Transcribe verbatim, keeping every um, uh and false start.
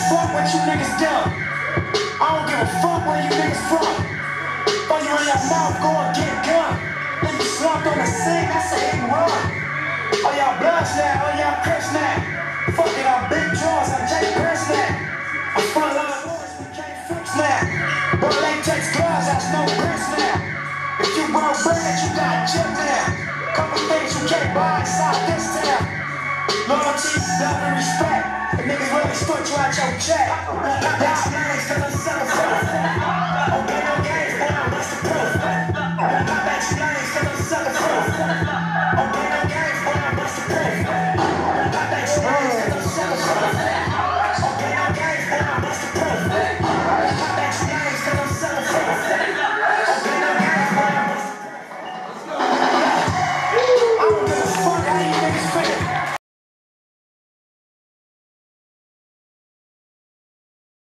fuck what you niggas done. I don't give a fuck where you niggas from. Throw you in your mouth, go and get gun. Then you slumped on the sink, I say hit and run. Oh y'all blush now, oh y'all Chris now. Fuck it, I'm big draws, I'm Jay Chris now. I'm frontline boys, we can't fix now. But latex gloves, that's no bricks now. If you broke bread, you got a chip now. Couple things you can't buy inside this town. Loyalty, love and respect. The niggas really stood you out your check. That's nice, cause I'm selling something. Okay,